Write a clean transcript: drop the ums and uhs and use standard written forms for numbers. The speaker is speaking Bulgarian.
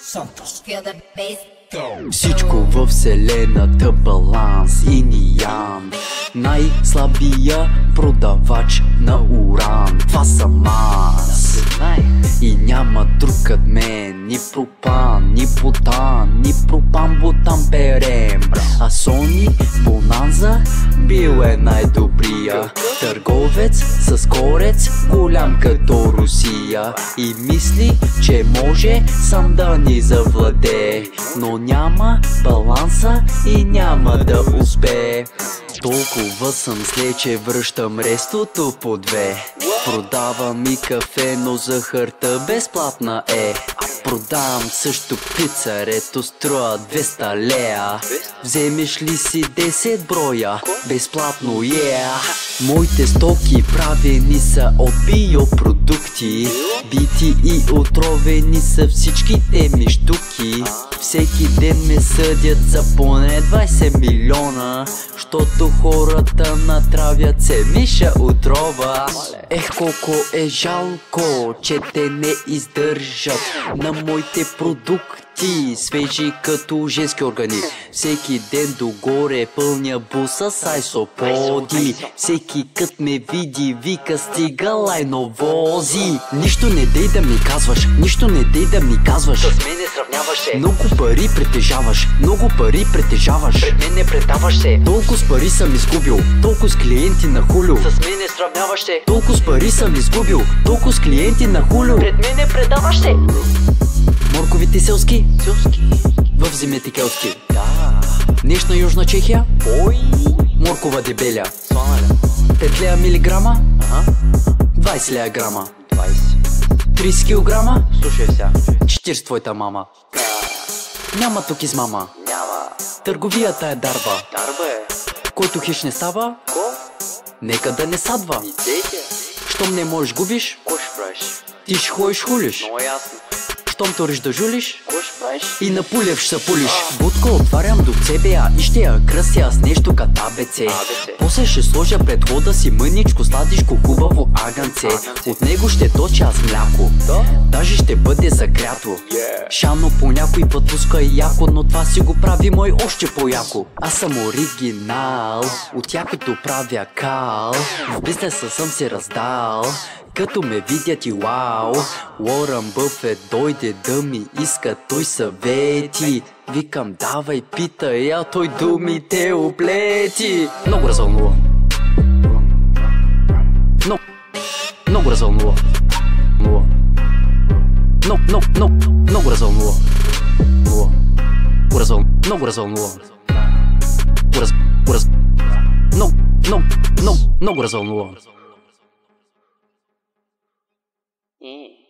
Всичко във вселената баланс и янг. Най-слабия продавач на уран, това съм аз. И няма друг кът мен, ни пропан, ни бутан, ни пропан, бутан перем. А Сони Бонанза бил е най-добрия търговец с корец, голям като Русия. И мисли, че може сам да ни завладее, но няма баланса и няма да успее. Толкова съм зле, че връщам рестото по две. Продавам и кафе, но захарта безплатна е. Продавам също пица, рето струва 200 лея. Вземеш ли си 10 броя? Безплатно, Моите стоки правени са от биопродукти. Бити и отровени са всичките ми щуки. Всеки ден ме съдят за поне 20 милиона, щото хората натравят се миша отрова. Ех, колко е жалко, че те не издържат на моите продукти, свежи като женски органи. Всеки ден догоре пълня буса с айсоподи. Всеки кът ме види, вика стига лайновози. Нищо не дей да ми казваш, нищо не дей да ми казваш. С мен не сравняваш се. Много пари притежаваш, много пари притежаваш. Пред мен не предаваш се. Толкова с пари съм изгубил, толкова с клиенти на хулю. С мен не сравняваш се. Толкова с пари съм изгубил, толкова с клиенти на хулю. Пред мен не предаваш се. Морковите селски в зимите келски. Да. Днешна Южна Чехия. Ой. Моркова дебеля. Слана ли? 5 лея милиграма. 20 лея грама. 20. 30 килограма. Слушай сега. 40 твоята мама. Няма тук измама. Няма. Търговията е дарба. Дарба е. Който хищ не става, Ко? нека да не садва. Идейте. Щом не можеш губиш, Ко ще правиш? ти ще ходиш хулиш. Много ясно. Щом ториш да жулиш, Ко ще правиш? и на пулев ще пулиш. Будка отварям до себе, и ще я кръся с нещо като АБЦ. После ще сложа пред хода си мъничко, сладичко, хубаво агънце. От него ще точа аз мляко, даже ще бъде загрято. Шано по някой път пуска и яко, но това си го прави мой още по-яко. Аз съм оригинал, от якото правя кал. В бизнеса съм се раздал, като ме видят и вау. Уорън Бъфет дойде да ми иска той съвети. Викам давай питай, а той думите оплети. Много развълнува. Много развълнува. Много развълнува. Много развълнува. Много развълнува.